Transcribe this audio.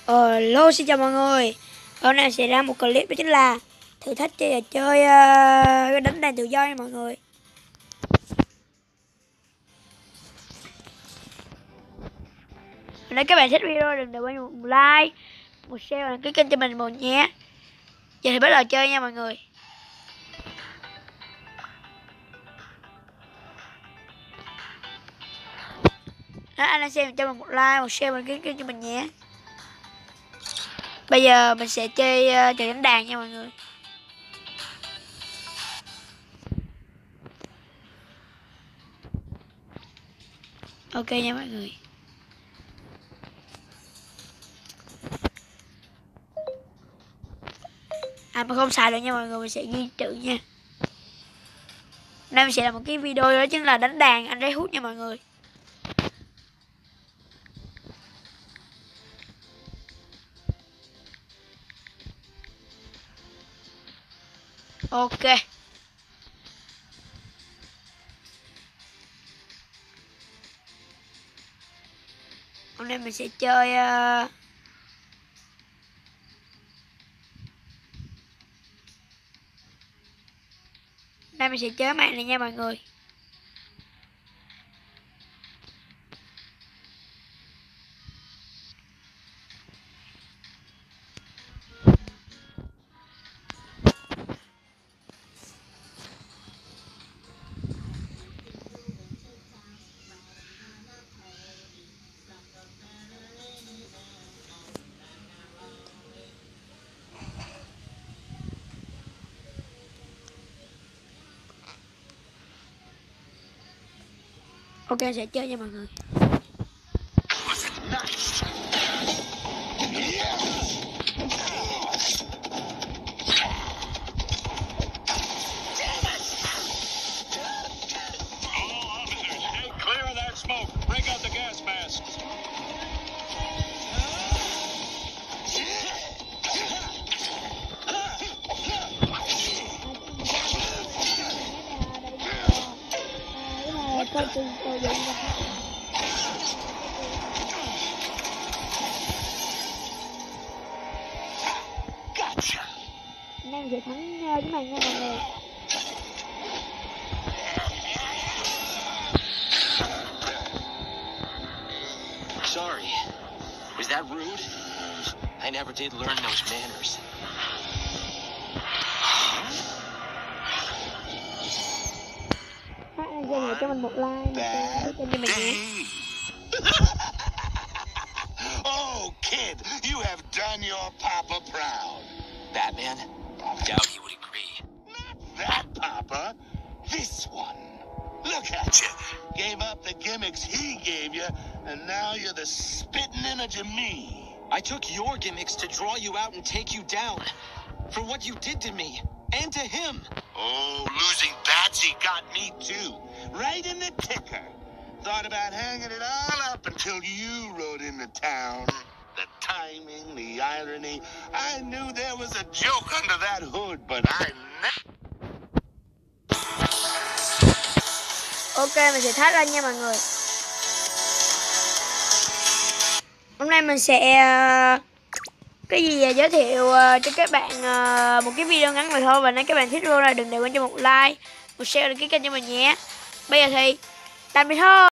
Hello, xin chào mọi người. Hôm nay sẽ ra một clip đó chính là thử thách chơi trò chơi đánh đàn tự do nha mọi người. Nếu các bạn thích video đừng để quên một like, một share và đăng ký kênh cho mình một nhé. Giờ thì bắt đầu chơi nha mọi người. Nếu anh đang xem cho mình một like, một share và đăng ký kênh cho mình nhé. Bây giờ mình sẽ chơi trò đánh đàn nha mọi người. Ok nha mọi người. Mà không xài được nha mọi người, mình sẽ ghi chữ nha. Nay mình sẽ làm một cái video đó chính là đánh đàn anh Ray Hood nha mọi người. Ok. Hôm nay mình sẽ chơi Nay mình sẽ chơi mạng này nha mọi người. Ok, sẽ chơi nha mọi người. Nay mình sẽ thắng cái này nha mọi người. Sorry. Was that rude? I never did learn those manners. Các anh xem cho mình một like, một cho mình nhé. Oh, kid, you have done your papa proud. Batman? Doubt he would agree. Not that papa. This one. Look at you. Gave up the gimmicks he gave you, and now you're the spitting image of me. I took your gimmicks to draw you out and take you down. For what you did to me. And to him. Oh, losing Batsy got me too. Right in the ticker. Thought about hanging it all up until you rode into town. The timing, the irony. I knew there was a joke under that hood, but I never... Ok, mình sẽ thách lên nha mọi người. Hôm nay mình sẽ cái gì giới thiệu cho các bạn một cái video ngắn này thôi. Và nếu các bạn thích video này đừng để quên cho một like, một share, đăng ký kênh cho mình nhé. Bây giờ thì tạm biệt thôi.